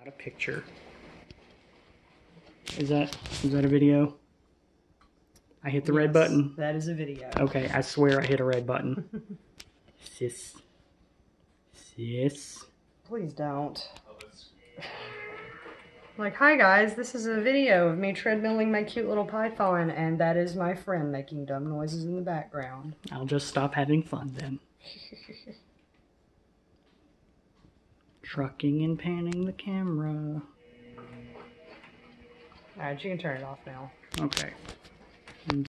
Got a picture. Is that a video? I hit the red button. That is a video. Okay, I swear I hit a red button. Sis. Please don't. Like, hi guys, this is a video of me treadmilling my cute little python, and that is my friend making dumb noises in the background. I'll just stop having fun then. Trucking and panning the camera. Alright, you can turn it off now. Okay.